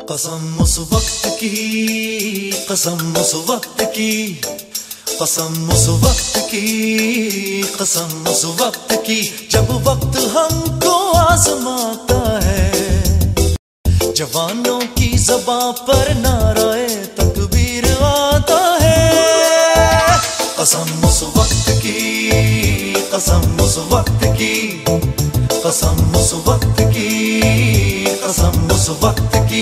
कसम उस वक्त की, कसम उस वक्त की, कसम उस वक्त की, कसम उस वक्त की, जब वक्त हमको आजमाता है। जवानों की ज़बां पर नाराए तकबीर आता है। कसम उस वक्त की, कसम उस वक्त की, कसम उस वक्त की, कसम उस वक्त की।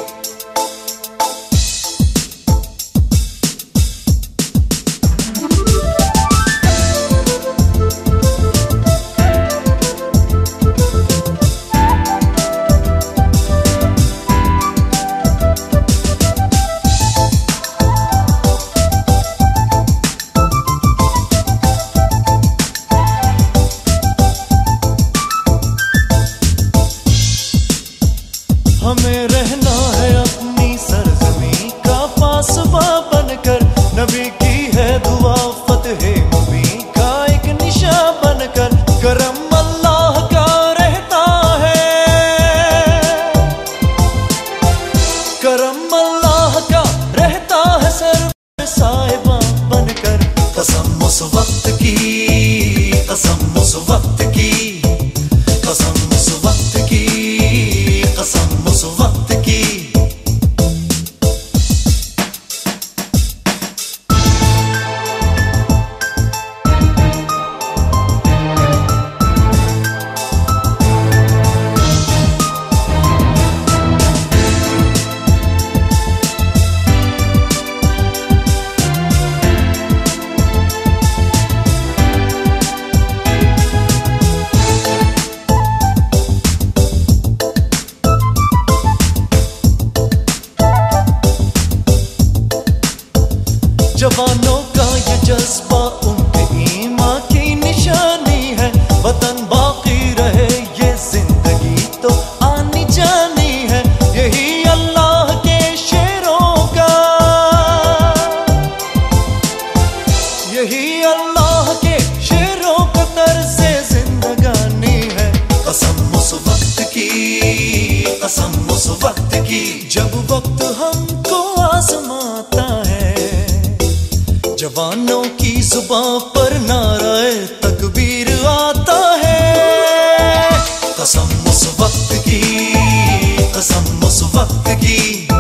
हमें रहना है अपनी सरज़मीं का पासबा बनकर, नबी की है दुआ फतह मुबीन का एक निशा बनकर। करम अल्लाह का रहता है, करम अल्लाह का रहता है सर पर साहिबा बनकर। कसम उस वक्त की, कसम उस वक्त की, कसम उस वक्त की, कसम उस वक्त की। जवानों का ये जज्बा उनके ईमान की निशानी है। वतन बाकी रहे ये जिंदगी तो आनी जानी है। यही अल्लाह के शेरों का, यही अल्लाह के शेरों का तर्ज़े जिंदगानी है। कसम उस वक्त की, कसम उस वक्त की, जब वक्त हमको आजमाता है। जवानों की ज़ुबां पर नाराए तकबीर आता है। कसम उस वक्त की, कसम उस वक्त की।